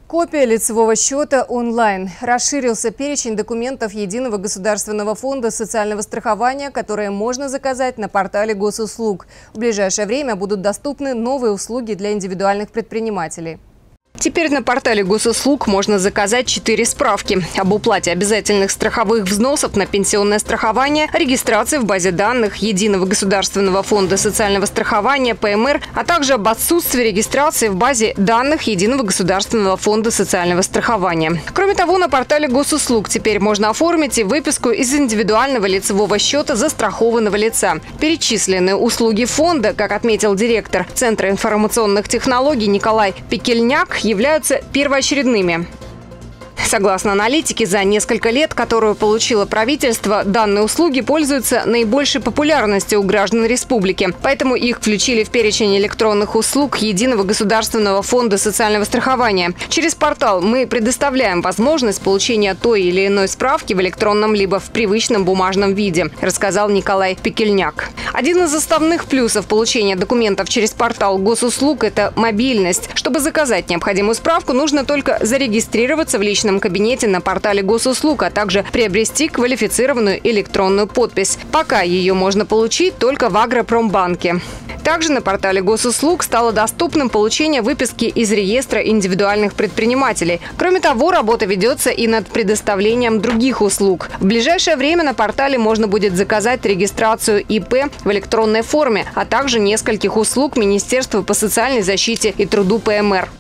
Копия лицевого счета онлайн. Расширился перечень документов Единого государственного фонда социального страхования, которые можно заказать на портале госуслуг. В ближайшее время будут доступны новые услуги для индивидуальных предпринимателей. Теперь на портале госуслуг можно заказать 4 справки об уплате обязательных страховых взносов на пенсионное страхование, регистрации в базе данных Единого государственного фонда социального страхования ПМР, а также об отсутствии регистрации в базе данных Единого государственного фонда социального страхования. Кроме того, на портале госуслуг теперь можно оформить и выписку из индивидуального лицевого счета застрахованного лица. Перечисленные услуги фонда, как отметил директор Центра информационных технологий Николай Пекельняк, являются первоочередными. Согласно аналитике, за несколько лет, которую получило правительство, данные услуги пользуются наибольшей популярностью у граждан республики. Поэтому их включили в перечень электронных услуг Единого государственного фонда социального страхования. Через портал мы предоставляем возможность получения той или иной справки в электронном либо в привычном бумажном виде, рассказал Николай Пекельняк. Один из основных плюсов получения документов через портал госуслуг – это мобильность. Чтобы заказать необходимую справку, нужно только зарегистрироваться в личном кабинете на портале госуслуг, а также приобрести квалифицированную электронную подпись. Пока ее можно получить только в Агропромбанке. Также на портале госуслуг стало доступным получение выписки из реестра индивидуальных предпринимателей. Кроме того, работа ведется и над предоставлением других услуг. В ближайшее время на портале можно будет заказать регистрацию ИП в электронной форме, а также нескольких услуг Министерства по социальной защите и труду ПМР.